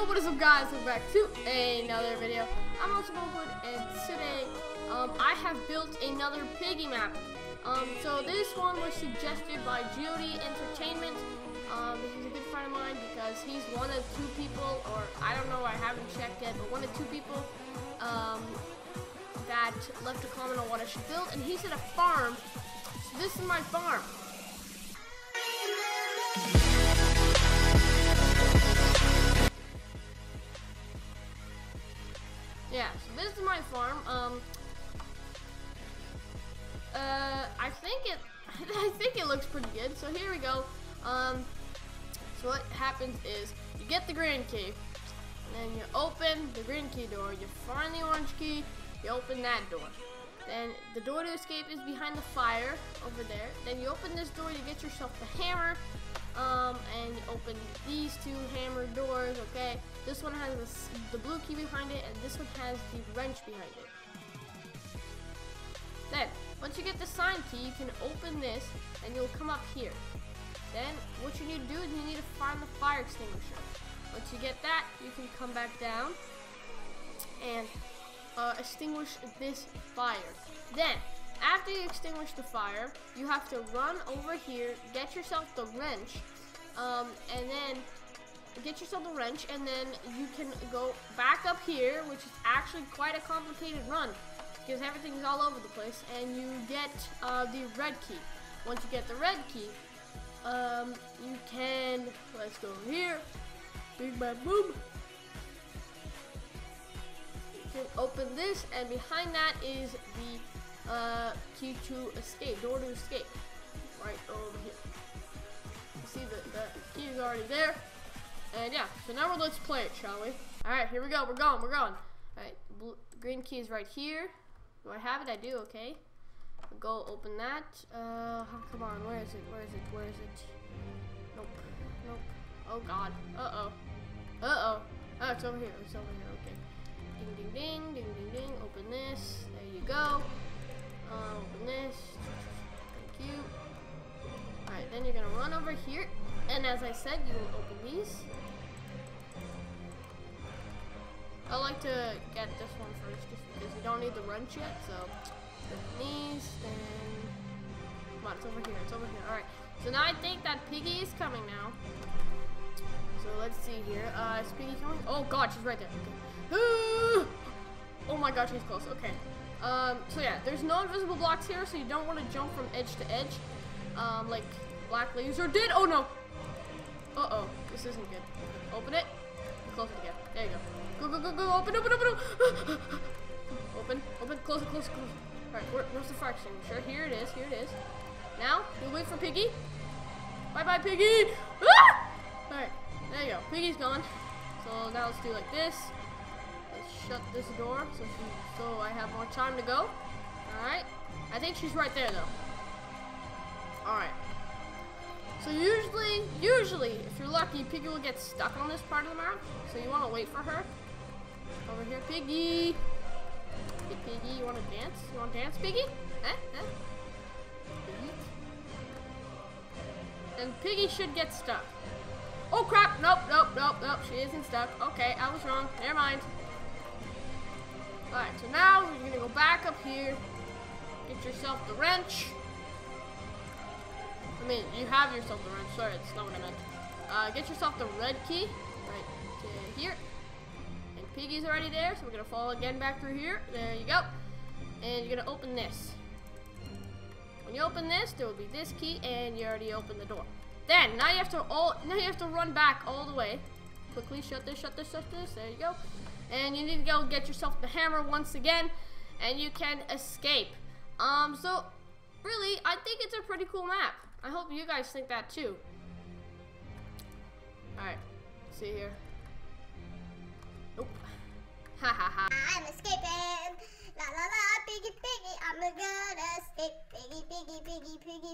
What is up, guys? Welcome back to another video. I'm also Good, and today I have built another piggy map. So this one was suggested by Judy Entertainment. He's a good friend of mine because he's one of two people, or I don't know, I haven't checked yet, but one of two people that left a comment on what I should build, and he said a farm. So this is my farm. Yeah, so this is my farm. I think it looks pretty good. So here we go. So what happens is you get the green key, and then you open the green key door. You find the orange key. You open that door. Then the door to escape is behind the fire over there. Then you open this door. You get yourself the hammer. And you open these two hammer doors, okay? This one has the blue key behind it, and this one has the wrench behind it. Then, once you get the sign key, you can open this, and you'll come up here. Then, what you need to do is you need to find the fire extinguisher. Once you get that, you can come back down and extinguish this fire. Then, after you extinguish the fire, you have to run over here, get yourself the wrench, and then you can go back up here, which is actually quite a complicated run because everything's all over the place, and you get the red key. Once you get the red key, you can, let's go over here, big bad boom. You can open this, and behind that is the key to escape, door to escape, right over here. You see the key is already there, and yeah, so now let's play it, shall we? Alright, here we go, we're going. Alright, the green key is right here. Do I have it? I do, okay. I'll go open that. Come on, where is it? Nope. Oh god, oh, it's over here, okay. Ding, open this, there you go. Open this. Thank you. Alright, then you're gonna run over here, and as I said, you will open these. I like to get this one first, just because you don't need the wrench yet. So open these, and come on, it's over here. Alright, so now I think that Piggy is coming now. So let's see here. Is Piggy coming? Oh god, she's right there. Okay. Oh my god, she's close. Okay. So yeah, there's no invisible blocks here, so you don't want to jump from edge to edge, like Black Laser did. Oh no! Uh-oh, this isn't good. Open it. Close it again. There you go. Go. Open. Open. Close it. Alright, where's the fire extinguisher? Here it is. Now, we'll wait for Piggy. Bye, Piggy! Ah! Alright, there you go. Piggy's gone. So now let's do like this. Shut this door so I have more time to go. Alright. I think she's right there though. Alright. So usually, if you're lucky, Piggy will get stuck on this part of the map. So you want to wait for her. Over here, Piggy. Hey, Piggy, you want to dance? You want to dance, Piggy? Huh? Piggy? And Piggy should get stuck. Oh crap! Nope. She isn't stuck. Okay, I was wrong. Never mind. Alright, so now you're gonna go back up here, get yourself the wrench. I mean, you have yourself the wrench, sorry, that's not what I meant. Get yourself the red key, right to here. And Piggy's already there, so we're gonna follow again back through here. There you go. And you're gonna open this. When you open this, there will be this key, and you already opened the door. Then, now you have to run back all the way. Quickly shut this, there you go. And you need to go get yourself the hammer once again, and you can escape. So really, I think it's a pretty cool map. I hope you guys think that too. Alright, see here. Nope. Ha. I'm escaping. La, piggy, I'm gonna escape. Piggy.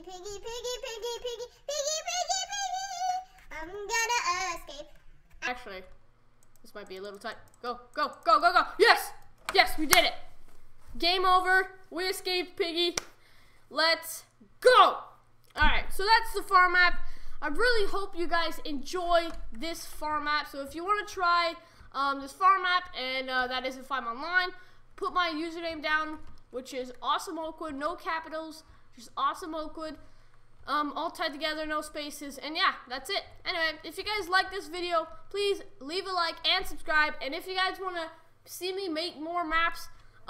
I'm gonna escape. Actually, this might be a little tight. Go. Yes, we did it. Game over. We escaped, Piggy. Let's go. Alright, so that's the farm map. I really hope you guys enjoy this farm app. So if you want to try this farm app, and that is if I'm online, put my username down, which is Awesome Oakwood, no capitals, just Awesome Oakwood, all tied together, no spaces, and yeah, that's it. Anyway, if you guys like this video, please leave a like and subscribe, and if you guys want to see me make more maps,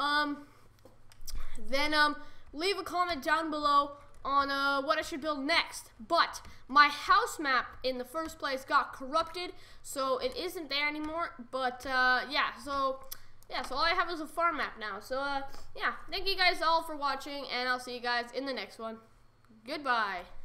then leave a comment down below on what I should build next. But my house map in the first place got corrupted, so it isn't there anymore. But yeah, so all I have is a farm map now. So yeah, thank you guys all for watching, and I'll see you guys in the next one. Goodbye.